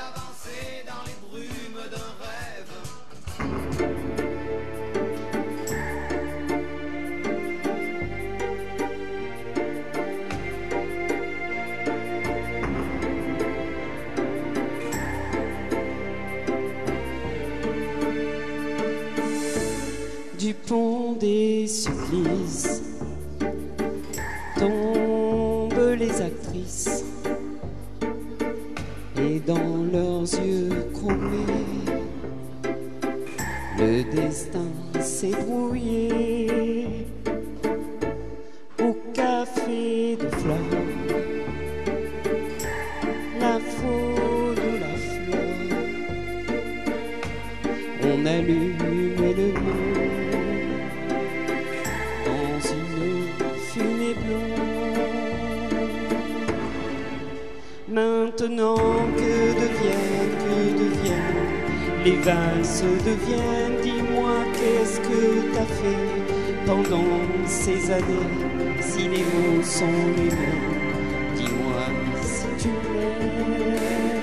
avancer dans les brumes d'un rêve. Du pont des supplices tombent les actrices et dans leurs yeux chromés le destin s'est brouillé. Au café de fleurs, la faune ou la fleur, on allume le monde dans une fumée blonde. Maintenant que deviennent les valses deviennent. Dis-moi qu'est-ce que t'as fait pendant ces années? Si les mots sont les mêmes, dis-moi si tu m'aimes.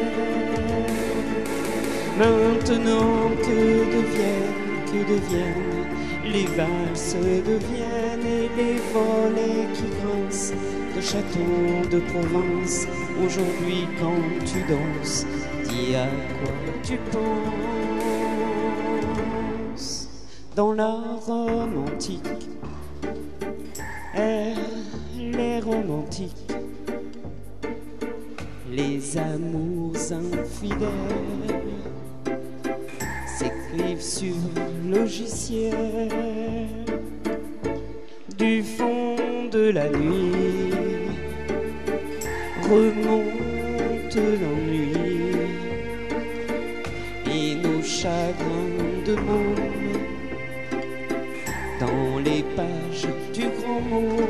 Maintenant que deviennent les valses deviennent et les volets qui grincent de châteaux de province. Aujourd'hui quand tu danses, dis à quoi tu penses. Dans la romantique, elle est romantique. Les amours infidèles s'écrivent sur logiciel. Du fond de la nuit remonte l'ennui et nos chagrins de môme dans les pages du grand mot.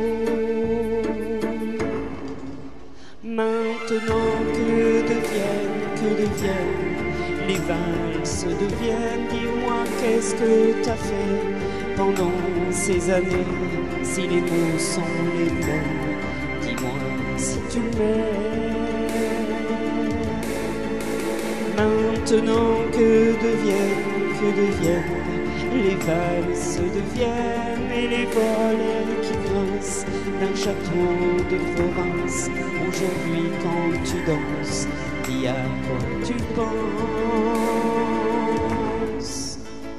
Maintenant que deviennent les valses deviennent. Dis-moi qu'est-ce que t'as fait pendant ces années? Si les mots sont les mêmes, dis-moi si tu m'aimes. Maintenant que deviennent les valses deviennent et les volets qui grincent d'un château de province. Aujourd'hui quand tu danses, dis à quoi tu penses.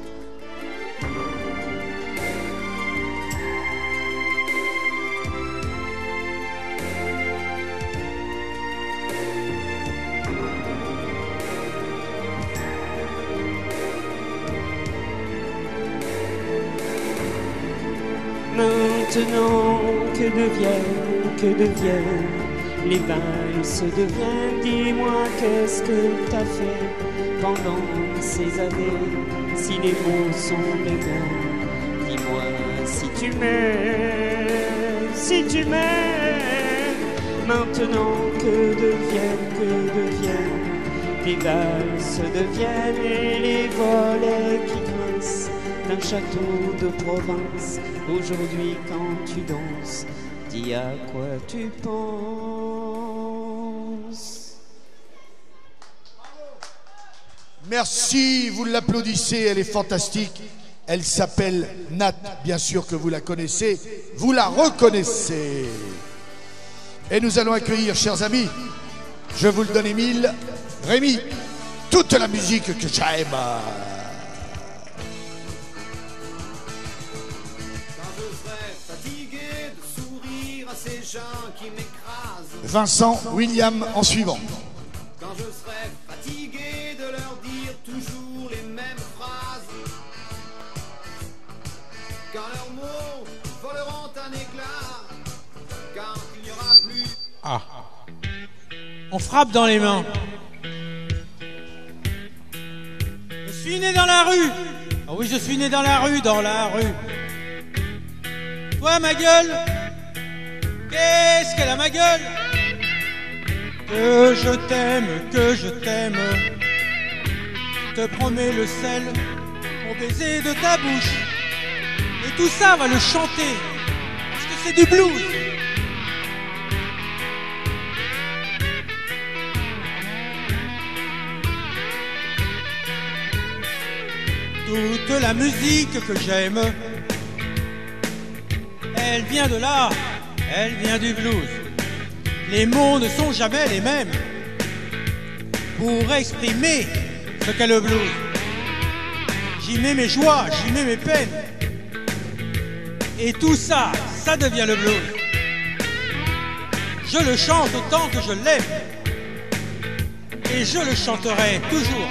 Maintenant que deviennent les valses deviennent. Dis-moi qu'est-ce que t'as fait pendant ces années? Si les mots sont les mêmes, dis-moi si tu m'aimes, si tu m'aimes. Maintenant que deviennent les valses deviennent et les volets qui grincent d'un château de province. Aujourd'hui quand tu danses, dis à quoi tu penses. Merci, vous l'applaudissez, elle est fantastique. Elle s'appelle Nat, bien sûr que vous la connaissez, vous la reconnaissez. Et nous allons accueillir, chers amis, je vous le donne Émile, Rémi, toute la musique que j'aime. Ces gens qui m'écrasent. Vincent William en suivant. Quand je serai fatigué de leur dire toujours les mêmes phrases, quand leurs mots voleront un éclat, quand il n'y aura plus. Ah, on frappe dans les mains. Je suis né dans la rue. Ah oui, je suis né dans la rue, Toi, ma gueule. Qu'est-ce qu'elle a ma gueule? Que je t'aime, je te promets le sel au baiser de ta bouche. Et tout ça, va le chanter, parce que c'est du blues. Toute la musique que j'aime, elle vient de là, elle vient du blues. Les mots ne sont jamais les mêmes pour exprimer ce qu'est le blues. J'y mets mes joies, j'y mets mes peines. Et tout ça, ça devient le blues. Je le chante autant que je l'aime. Et je le chanterai toujours.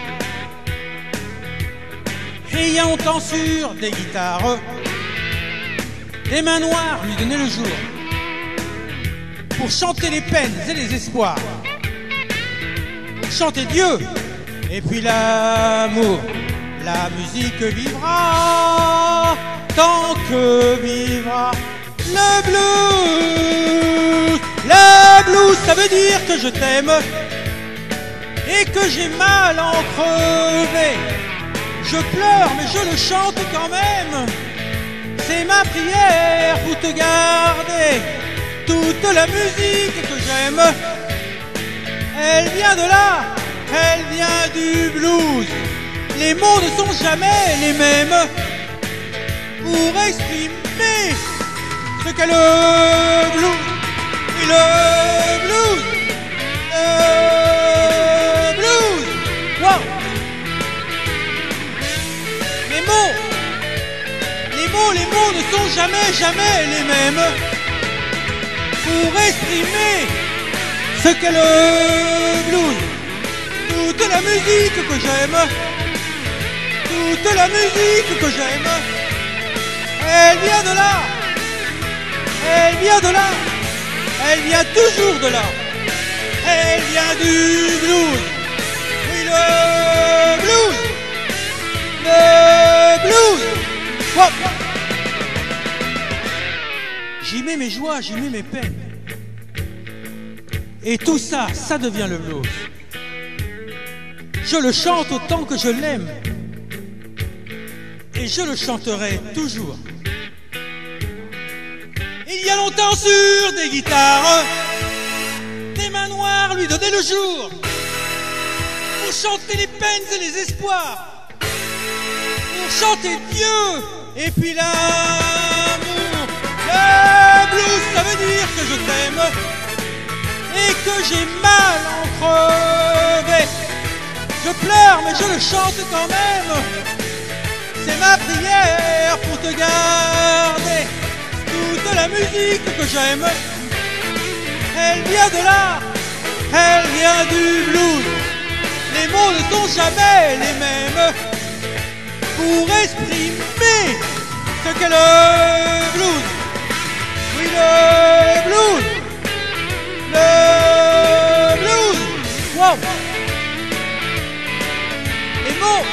Et il y a longtemps sur des guitares, des mains noires lui donnaient le jour pour chanter les peines et les espoirs, pour chanter Dieu et puis l'amour. La musique vivra tant que vivra le blues. Le blues, ça veut dire que je t'aime et que j'ai mal à en crever. Je pleure mais je le chante quand même. C'est ma prière pour te garder. Toute la musique que j'aime, elle vient de là, elle vient du blues. Les mots ne sont jamais les mêmes pour exprimer ce qu'est le blues. Et le blues, wow. Les mots ne sont jamais les mêmes pour exprimer ce qu'est le blues. Toute la musique que j'aime, toute la musique que j'aime, elle vient de là, elle vient de là, elle vient toujours de là, elle vient du blues. Oui, le blues, le blues. Wow. J'y mets mes joies, j'y mets mes peines. Et tout ça, ça devient le blues. Je le chante autant que je l'aime. Et je le chanterai toujours. Il y a longtemps sur des guitares, des mains noires lui donnaient le jour pour chanter les peines et les espoirs, pour chanter Dieu et puis l'amour. Le blues, ça veut dire que je t'aime et que j'ai mal à en crever. Je pleure mais je le chante quand même. C'est ma prière pour te garder. Toute la musique que j'aime, elle vient de là, elle vient du blues. Les mots ne sont jamais les mêmes pour exprimer ce qu'est le blues. Oui, le blues, le blues. Wow. Les mots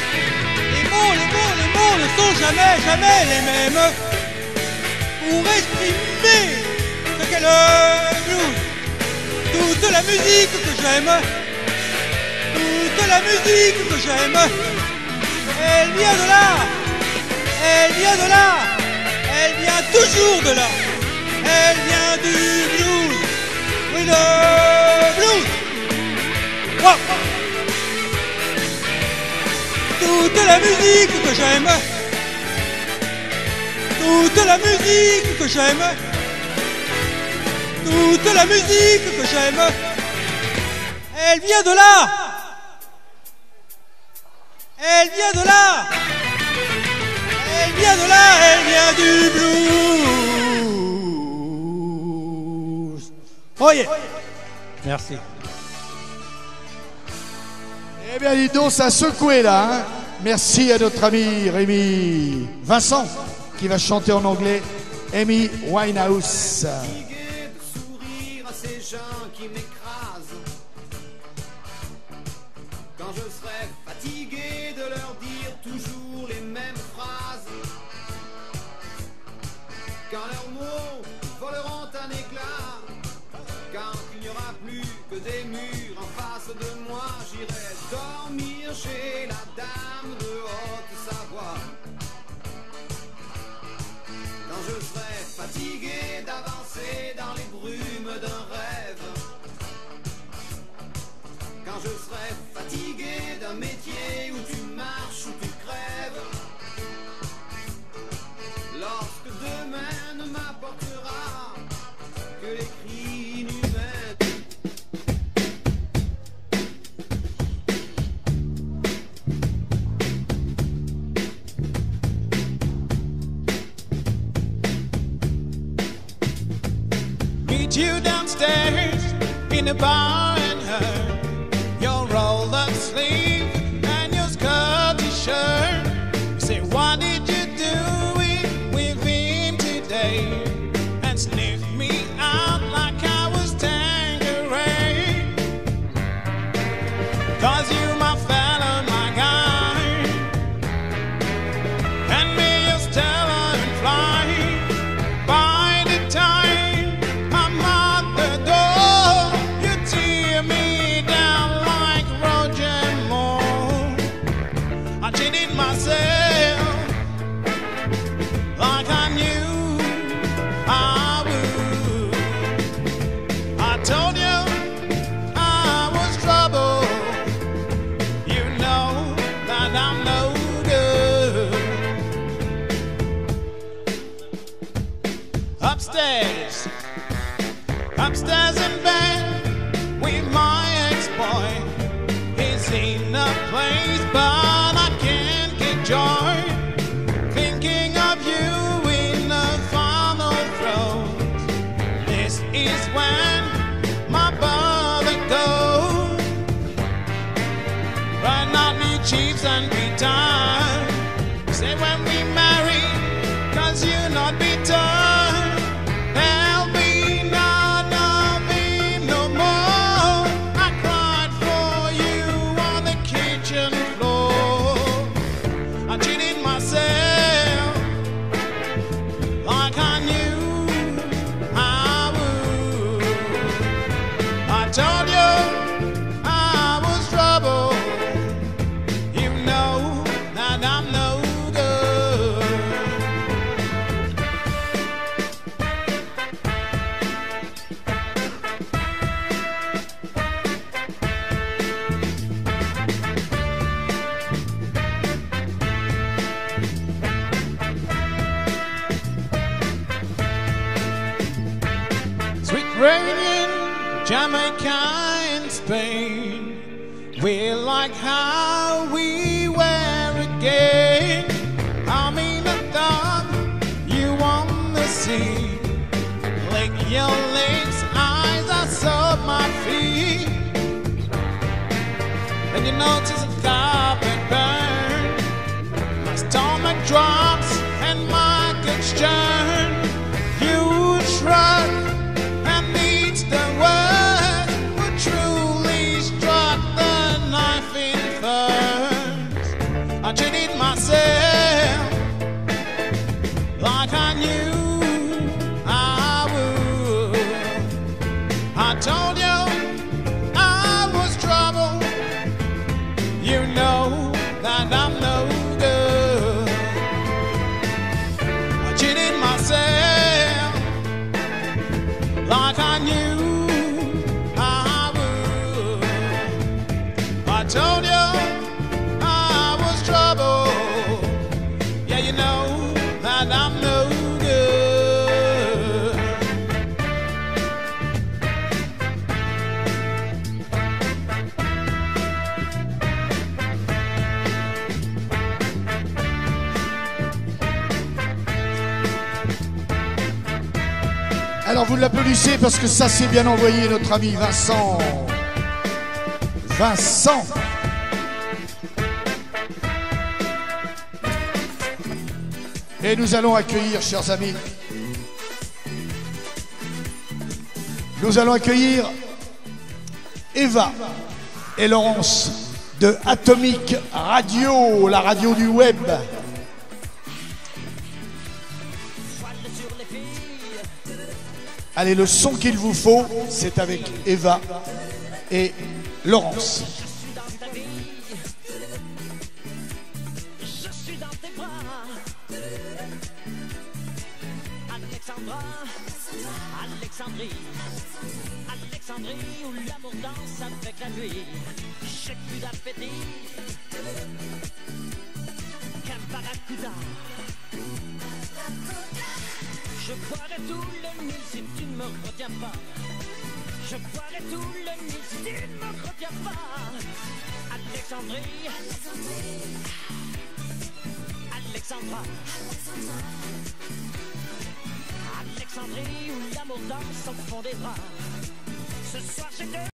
ne sont jamais les mêmes pour exprimer ce qu'est le blues. Toute la musique que j'aime, toute la musique que j'aime, elle vient de là, elle vient de là, elle vient toujours de là, elle vient du blues. Oui, le blues. Wow. Toute la musique que j'aime, toute la musique que j'aime, toute la musique que j'aime, elle vient de là, elle vient de là, elle vient de là, elle vient du blues. Oh yeah. Merci. Eh bien, dis donc, ça a secoué là. Hein. Merci à notre ami Rémi Vincent qui va chanter en anglais Amy Winehouse. Fatigué de sourire à ces gens qui m'écrasent. Quand je serai fatigué de leur dire toujours les mêmes phrases. Quand leurs mots voleront un éclat. Quand il n'y aura plus que des murs en face de moi, j'irai dormir chez la dame de Haute-Savoie. Quand je serai fatigué d'avancer dans les brumes d'un rêve. Quand je serai fatigué d'un métier où tu marches, où tu crèves. upstairs in the bar and heard your rolled up sleeve and your skirty shirt. You say, what did you do with him today? And sniffed me out like I was Tangerine. 'Cause you my fella, my guy, and me your Stella and fly. By the time I'm at the door, you tear me down like Roger Moore. I cheated myself like I knew I would. I told you I was trouble. You know that I'm no good. Upstairs, upstairs in bed with my ex-boy. He's in a place, but I can't get joy. Thinking of you in the final throes. This is when my brother goes. Right now, need chiefs and retire. Say when we marry, 'cause you not be done. There'll be none of me no more. I cried for you on the kitchen floor. I cheated myself like I knew I would. I told you I was trouble. You know that I'm no good. Sweet rain, Jamaica and Spain. We like how we were again. I'm in the dark, you on the sea. Lick your lips, eyes, I saw my feet. Then you notice a carpet burn. My stomach drops and my guts churn. You shrug and each the word who truly struck the knife in first. I cheated myself like I knew I would. I told you I was trouble. You know that I'm no good. I cheated myself like I knew I would. I told you I was trouble. Yeah, you know that I'm no good. Alors vous l'applaudissez parce que ça c'est bien envoyé, notre ami Vincent. Vincent. Et nous allons accueillir, chers amis, nous allons accueillir Eva et Laurence de Atomic Radio, la radio du web. Allez, le son qu'il vous faut, c'est avec Eva et Laurence. Je suis dans tes bras, Alexandra, Alexandrie, Alexandrie où l'amour danse avec la nuit. J'ai plus d'appétit qu'un barracuda. Je boirai tout le Nil si tu ne me retiens pas. Je boirai tout le Nil si tu ne me retiens pas. Alexandrie, Alexandra. Alexandrie où l'amour danse au fond des bras. Ce soir j'ai deux